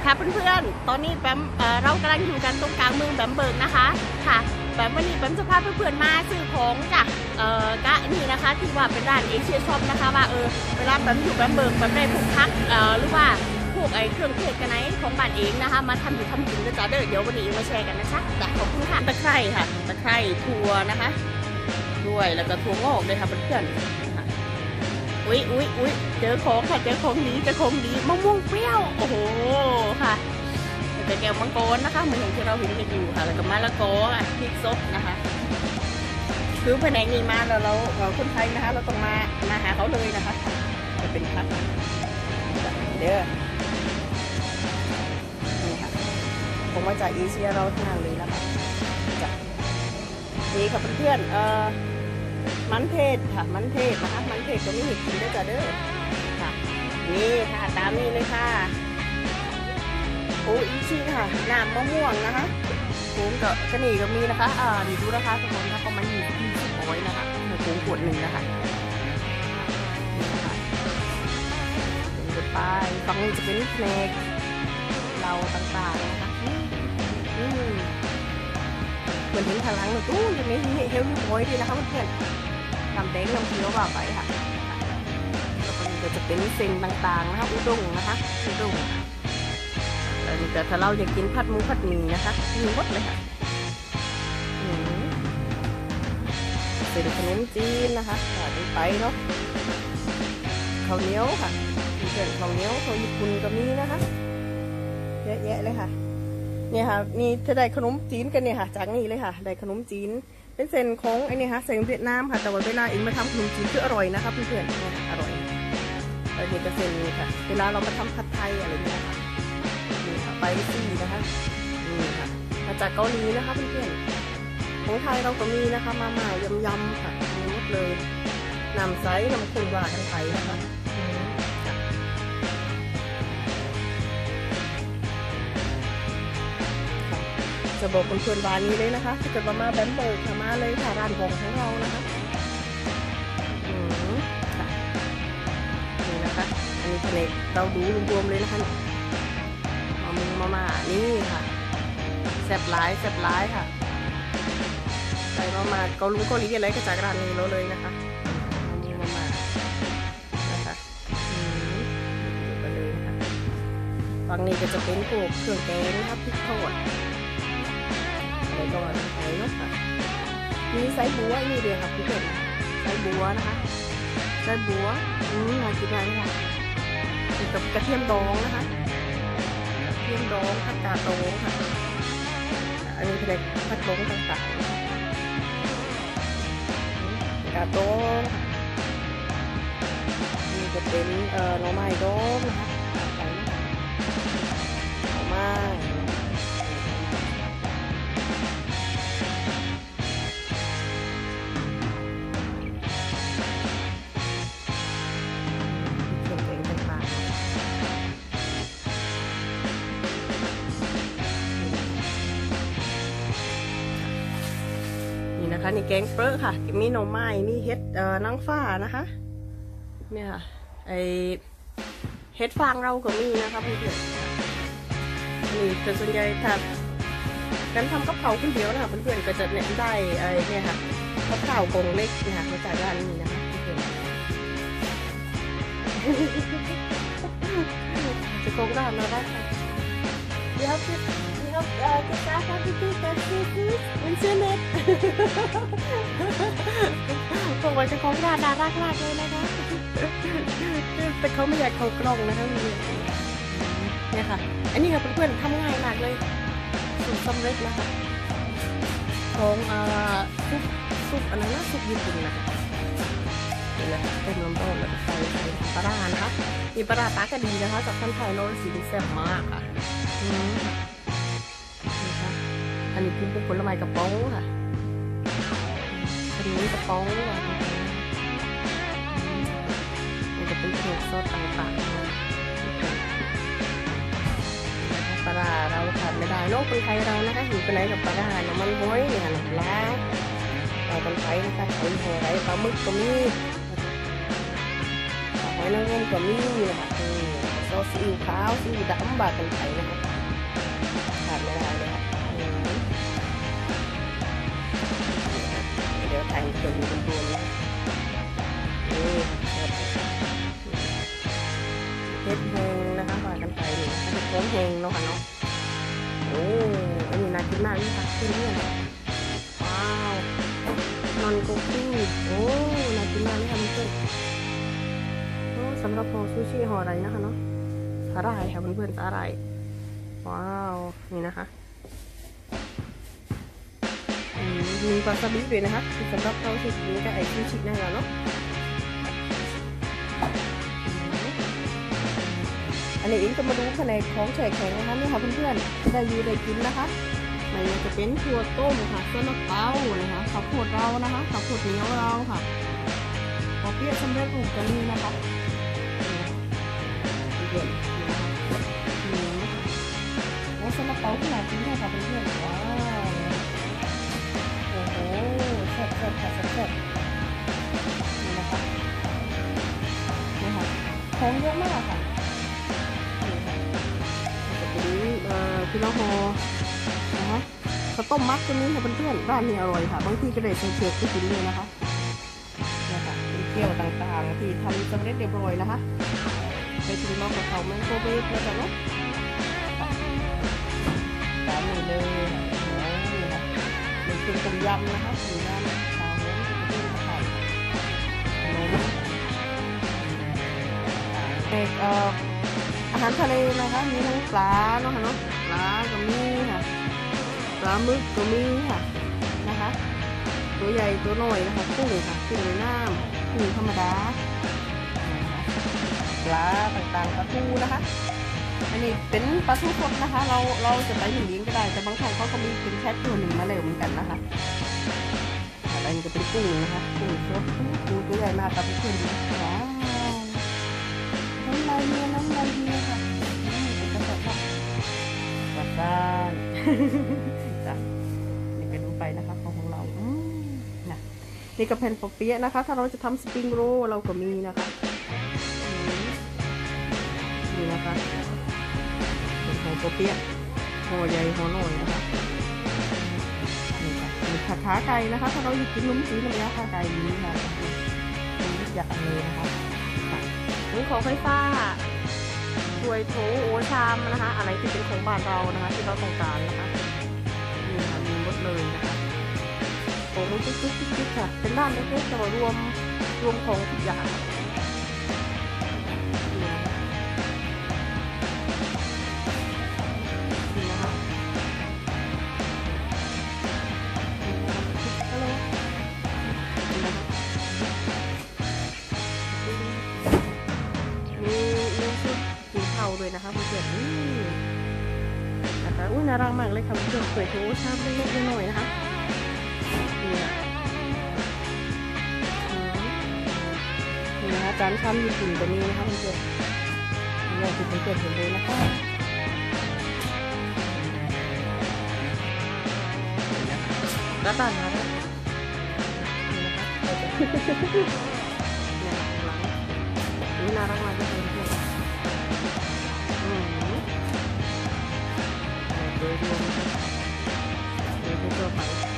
ค่ะเพื่อนๆตอนนี้แบมเรากำลังอยู่กันตรงกลางเมืองแบมเบิร์กนะคะค่ะแบมวันนี้แบมจะพาเพื่อนๆมาซื้อของจากกะนี่นะคะที่ว่าเป็นร้านเอเชียช็อปนะคะว่าเวลาแบมอยู่แบมเบิร์กแบมได้พวกพักหรือว่าพวกเครื่องเทศกันไหนของบ้านเองนะคะมาทำกินก็จะเดี๋ยววันนี้มาแชร์กันนะคะขอบคุณค่ะตะไคร้ค่ะตะไคร้ถั่วนะคะด้วยแล้วก็ถั่วงอกเลยค่ะเพื่อนๆอุ๊ยเจอของค่ะเจอของดีมะม่วงเปรี้ยวโอ้โหค่ะแต่แก้วมังกรนะคะเหมือนอย่างที่เราเห็นกันอยู่ค่ะแล้วก็มะละกอพริกซดนะคะคือแผนกนี้มาแล้วเราคนไทยนะคะเราต้องมาหาเขาเลยนะคะจะเป็นพักเด้อนี่ค่ะผมมาจากเอเชียเราทั้งนั้นเลยนะคะนี่ค่ะเพื่อนมันเทศค่ะมันเทศนะคะมันเทศก็มีเห็ดกินด้วยจ้ะเด้อค่ะนี่ค่ะตามนี้เลยค่ะโอ้อีชีค่ะน้ำมะม่วงนะคะผมกระหนี่ก็มีนะคะดีดูนะคะทุกคนนะประมาณ20 อยนะคะผมขวดหนึ่งนะคะเป็นกดไปฝั่งนี้จะเป็นแผนกเราต่างๆนะคะเหมือนถึงทางหลังเลยตู้จะมีเฮลลี่บอยดีนะคะเพื่อนน้ำแดงน้ำเขียวว่าไปค่ะแล้วก็จะเป็นเส้นต่างๆนะคะอุด้งนะคะอุด้งแต่ถ้าเราอยากกินผัดหมูผัดหมี่นะคะมีหมดเลยค่ะเส้นขนมจีนนะคะไปเนาะข้าวเหนียวค่ะเส้นข้าวเหนียวข้าวญี่ปุ่นก็มีนะคะเยอะแยะเลยค่ะเนี่ยค่ะนี่ถ้าได้ขนมจีนกันเนี่ยค่ะจากนี่เลยค่ะได้ขนมจีนเป็นเส้นของไอ้นี่ค่ะเส้นเวียดนามค่ะแต่ว่าเวลาเองมาทำขนมจีนคืออร่อยนะคะเพื่อนๆเนี่ยอร่อยแล้วนี่ก็เส้นนี้ค่ะเวลาเรามาทำผัดไทยอะไรอย่างเงี้ยค่ะนี่ค่ะไปซี่นะคะนี่ค่ะมาจากเกาหลีนะคะเพื่อนๆของไทยเราก็มีนะคะมาม่ายำๆค่ะมีหมดเลยน้ำใสน้ำข้นหวานกันไปนะคะจะบอกคนชวนร้านนี้เลยนะคะถ้าเกิดมาแบมเบิร์กมาเลยค่ะร้านของเรานะคะนี่นะคะอันนี้ทะเลเราดูรวมๆเลยนะคะมานี่ค่ะแซ่บหลายค่ะใส่มาเกาหลีอะไรก็จากร้านนี้เราเลยนะคะมานะคะไปเลยค่ะฝั่งนี้ก็จะเป็นพวกเครื่องแกงนะคะพริกทอดก่อนไปเนาะค่ะมีไส้บัวนี่เดียวค่ะพี่เพื่อนไส้บัวนะคะไส้บัวมากินอะไรค่ะกับกระเทียมดองนะคะกระเทียมดองผักกาดดองค่ะอันนี้เป็นผักดองต่างๆกาดดองนี่จะเป็นหน่อไม้ดองนะคะหน่อไม้นะคะนี่แกงเปรอะค่ะมีหน่อไม้มีเห็ดนางฟ้านะคะเนี่ยค่ะไอเห็ดฟางเราก็มีนะคะเพื่อนๆนี่แต่ส่วนใหญ่ถ้าการทำกับเขาคนเดียวนะคะเพื่อนๆก็จะเน้นได้ไอเนี่ยค่ะกับข้าวกงเล็กนะคะมาจากร้านนี้นะคะเพื่อนๆจะกงร้านเราได้ค่ะเดี๋ยวgesagt habe ich das ist Internet ผมว่าจะของร้านน่ารักมากเลยนะคะแต่เขาไม่อยากเข้ากล้องนะคะเนี่ยค่ะอันนี้ค่ะเพื่อนๆทำง่ายมากเลยสูตรสำเร็จนะคะของซุปอันนั้นนะซุปญี่ปุ่นนะคะนี่แหละเป็นน้ำร้อนแล้วใส่ปลานะคะมีปลาตากระดีนะคะจากท่านไทยโน้ตสีแซ่บมากค่ะอันนี้คือผลไม้กระป๋องค่ะอันนี้กระป๋องค่ะมันจะเป็นเครื่องซอสต่างๆปลาเราขาดไม่ได้โลกคนไทยเรานะคะอยู่ไปไหนกับปลาน้ำมันห้อยเนี่ยน้ำล้าเราคนไทยนะคะหอยหัวไรปลาหมึกก็มีหอยนางรมก็มีนะคะซอก็ซีอิ๊วขาวซีอิ๊วดำบากันไปนะคะขาดไม่ได้เลยค่ะเดี๋ยวแต่งตัวดูบนๆนะนี่เฮ็ดแห้งนะคะบากันไปนี่เฮ็ดโค้งแห้งเนาะค่ะเนาะโอ้อันนี้น่ากินมากนี่ค่ะขึ้นเนี่ยว้าวนอนกุ๊กกิ้งโอ้น่ากินมากเลยค่ะเพื่อนโอ้สำหรับห่อซูชิห่ออะไรนะคะเนาะสาหร่ายค่ะเพื่อนๆสาหร่ายว้าวนี่นะคะมีวาซาบิด้วยนะคะสำหรับเราที่กินกับไอซูชินั่นแหละเนาะอันนี้เองก็มาดูแผนกของแฉกแข็งนะคะนี่ค่ะเพื่อนๆได้ได้กินนะคะมันจะเป็นถั่วต้มค่ะเส้นมะพร้าวนะคะข้าวโพดเรานะคะข้าวโพดเหนียวเราค่ะปอเปี๊ยะสำเร็จรูปกันนี่นะคะเพื่อนโอ้เส้นมะพร้าวขนาดนี้ค่ะเพื่อนๆว้าวโอ้โหแซ่บๆค่ะแซ่บๆนี่นะคะนี่ค่ะของเยอะมากค่ะพี่น้องโฮนะคะข้าวต้มมัดตัวนี้ค่ะเพื่อนๆร้านนี้อร่อยค่ะบางทีก็ได้ใส่เผือกไปกินเลยนะคะเนี่ยค่ะเป็นเกี๊ยวต่างๆที่ทำสำเร็จเรียบร้อยนะคะไปถึงน้องกับเขาแมงโคเบฟแล้วกันเนาะตามนี้เลยนี่ค่ะเป็นต้มยำนะคะต้มยำข้าวเหนียวเป็นไข่ขนมอาหารทะเลนะคะมีทั้งปลาเนาะค่ะเนาะปลาก็มีค่ะปลาหมึกก็มีค่ะนะคะตัวใหญ่ตัวน้อยนะคะกุ้งค่ะกุ้งในน้ำกุ้งธรรมดาปลาต่างๆปลาทูนะคะอันนี้เป็นปลาทูสดนะคะเราจะไปถึงเลี้ยงก็ได้แต่บางครั้งเขาก็มีเป็นแค่ตัวหนึ่งมาแล้วเหมือนกันนะคะอะไรนี่ก็เป็นกุ้งนะคะกุ้งสดกุ้งตัวใหญ่มากกับเพื่อนๆว้าวน้ำลายเมียน้ำลายเมียค่ะวัดบ้านจ้ะนี่ไปดูไปนะคะของเรานะนี่กระเพนปอเปี๊ยะนะคะถ้าเราจะทำสปริงโรลเราก็มีนะคะนี่นะคะเป็นของปอเปี๊ยะห่อใหญ่ห่อน้อยนะคะนี่ค่ะมีขาไก่นะคะถ้าเราอยากกินนุ่มสีน้ำยาขาไก่นี้ค่ะนี่อยากเลยนะคะนี่ของไฟฟ้าถ้วยโถโอชามนะคะอะไรที่เป็นของบ้านเรานะคะที่เราต้องการนะคะนี่ค่ะมีหมดเลยนะคะโอ้ยจิ๊กค่ะเป็นร้านเล็กๆแต่ว่ารวมของทุกอย่างนี่นะคะเลยนะคะเพื่อนๆนะคะอุ้ยน่ารักมากเลยค่ะเพื่อนๆสวยโถชามเล็กๆน้อยๆนะคะนี่นะคะจานชามญี่ปุ่นตัวนี้นะคะเพื่อนๆอยากจะเพื่อนๆเห็นเลยนะคะกระต่ายนะนี่นะคะนี่น่ารักมากเลยเพื่อนๆโดยรวมโดยทั่วไป